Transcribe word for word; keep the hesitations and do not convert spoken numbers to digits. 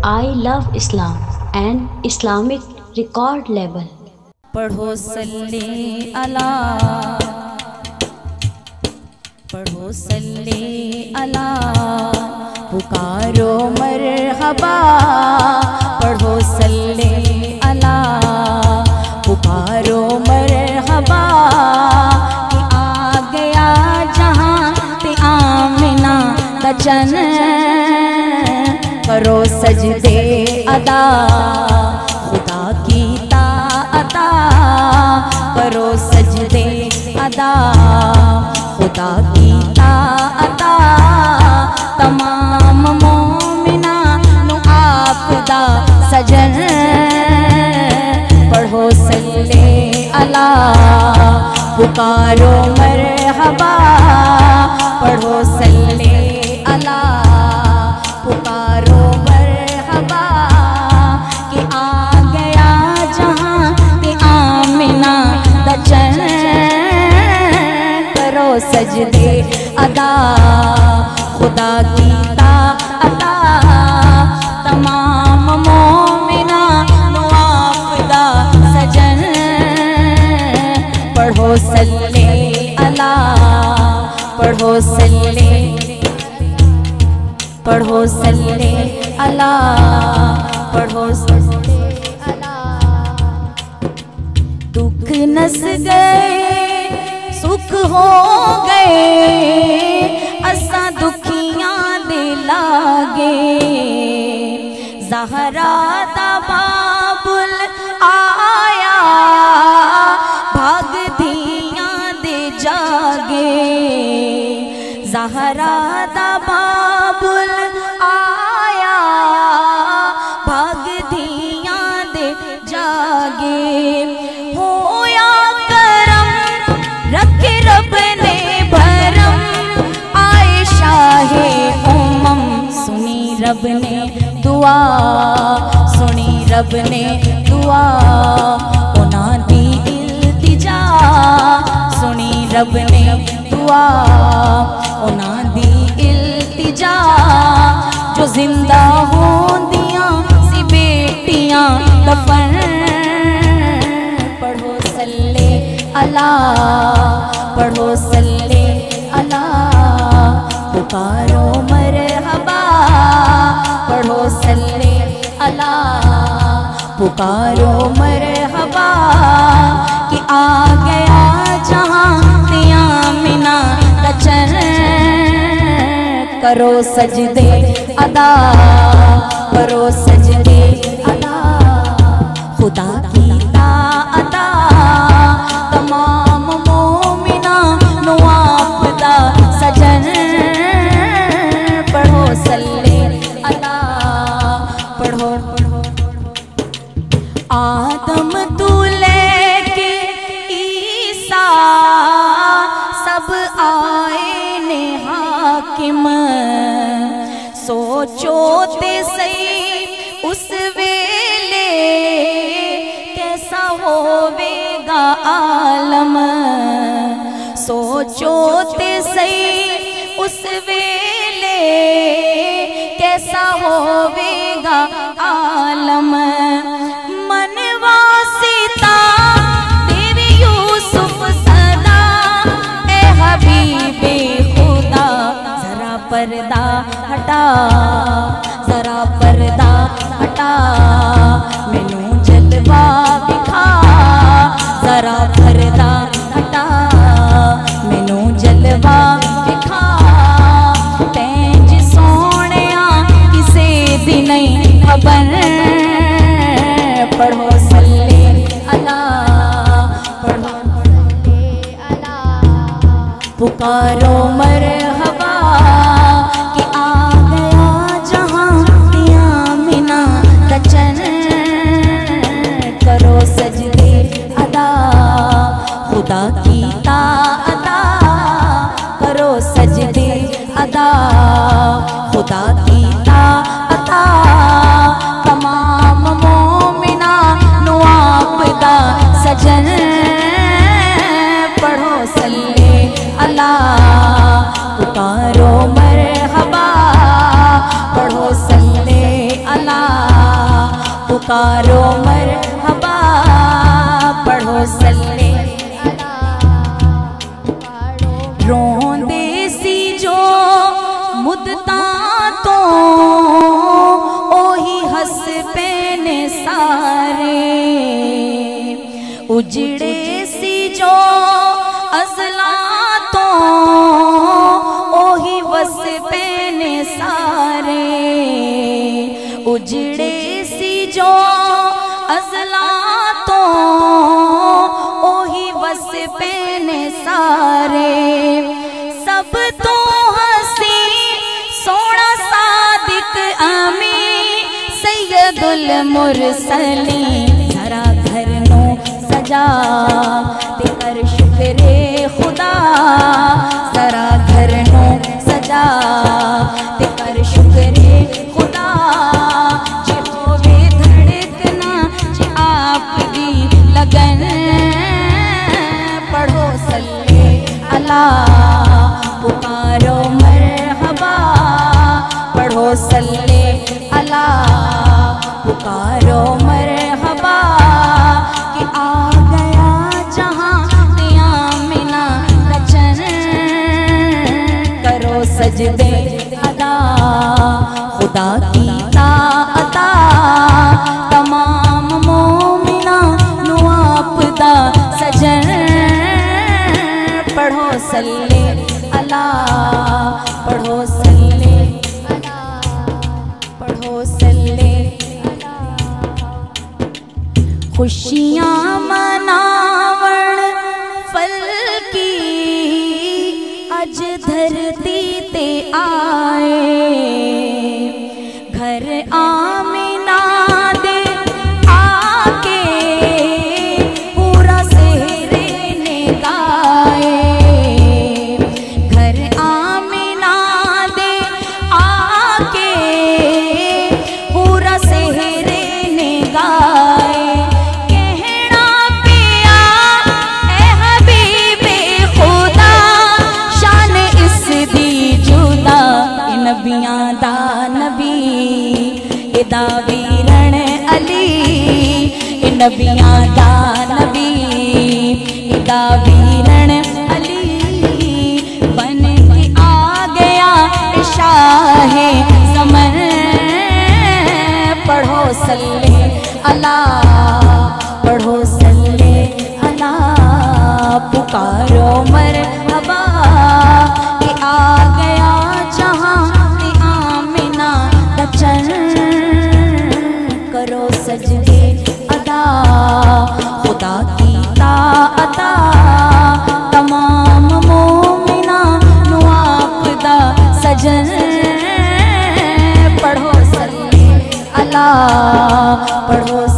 I love Islam and Islamic record label. पढ़ो सल्ले अला, पढ़ो सल्ले अला, पुकारो मरहबा, पढ़ो सल्ले अला, पुकारो मरहबा, कि आ गया जहां ते आमिना दा चन, करो सजदे अदा खुदा की ताअता, करो सजदे अदा खुदा की ताअता, तमाम मोमिना नु आपदा सजन, पढ़ो सल्ले अला, पुकारो मरहबा, पढ़ो सल्ले अला, पुकारो मरहबा, कि आ गया जहां ते आमिना दा चन, करो सजदे अदा खुदा की ताअता, तमाम मोमिना नु आपदा सजन, पढ़ो सल्ले अला, पढ़ो सल्ले, पढ़ो सल्ले अला, पढ़ो सल्ले अला। दुख नस गए सुख हो गए, असा दुखियां दे लागे, ज़हरा दा बाबुल आया, भाग दियां दे जागे, ज़हरा दा बाबुल आया, भाग दियां दे जागे, होया करम रखे रब ने भरम, आए शाहे उमम, सुनी रब ने दुआ, सुनी रब ने दुआ, उना दी इल्तिजा, सुनी रब ने दुआ, उना दी इल्तिजा, जो जिंदा होंदियां सी बेटियां दफन, पढ़ो सल्ले अला, पढ़ो सल्ले अला, पुकारो मरहबा, पढ़ो सल्ले अला, पुकारो मरहबा, कि आ गया जहां ते आमिना दा चन, करो सजदे अदा, करो सजदे अदा खुदा की ताअता, तमाम मोमिना नु आपदा सजन, पढ़ो सल्ले अला, पढ़ो पढ़ो। आदम तू लेके ईसा सब आए ने हाकिम, सोचो ते सही उस वेले कैसा होवेगा आलम, सोचो ते सही उस वेले कैसा होवेगा आलम, मनवासिता देवी यूसुफ सदा, ए हबीबे खुदा जरा पर्दा हटा, जरा पर्दा हटा, मैनू जलवा दिखा, जरा पर्दा हटा, मैनू जलवा दिखा, तैंज सोहणिया किसे दी नहीं खबर, पढ़ो सल्ले अला, पढ़ो सल्ले अला, पुकारो मरहबा, कि आ गया जहां ते आमिना दा चन, करो सजदे अदा। पुकारो मरहबा, पढ़ो सल्ले अला। रोंदे सी जो मुद्दता तो ओही हस पैने सारे, उजड़े सी जो अज़ला तो ओही वस पैने सारे, उजड़े सी जो अज़ला तो ओही वस पैने सारे। सब तो हसी सोना सादिक आमी सैयदुल मुरसलीन, जरा घर नो सजा ते कर शुक्रे खुदा, जरा घर नो सजा ते कर शुक्रे खुदा। जे होवे धड़कना जे आप दी लगन, पढ़ो सल्ले अला, पुकारो मरहबा, पढ़ो सल्ले अला, पुकारो मरहबा। कि आ गया जहां क़यामना रचन, करो सजदे अदा खुदा की ताअता, तमाम मोमिना नु आपदा सजन, पढ़ो सल्ले अला, पढ़ो सल्ले अला, पढ़ो सल्ले अला। खुशियाँ मनावण फल की अज धरती ते आए, घर आमिना दे आके पूरा सेहरे ने गाए, घर आमिना दे आके पूरा सेहरे ने गाए। कहना पिया ए हबीबे खुदा, शान इस दी जुदा, ए नबियां दा नबी एदा वीरण अली, ए नबियां दा नबी एदा वीरण अली। बन के आ गया शाहे ज़मन, पढ़ो सल्ले अला, पढ़ो सल्ले अला, पुकारो मरहबा। कि आ गया जहां क़यामना रचन, करो सजदे अदा खुदा की ताअता, तमाम मोमिना नु आपदा सजन, पढ़ो सल्ले अला, पढ़ो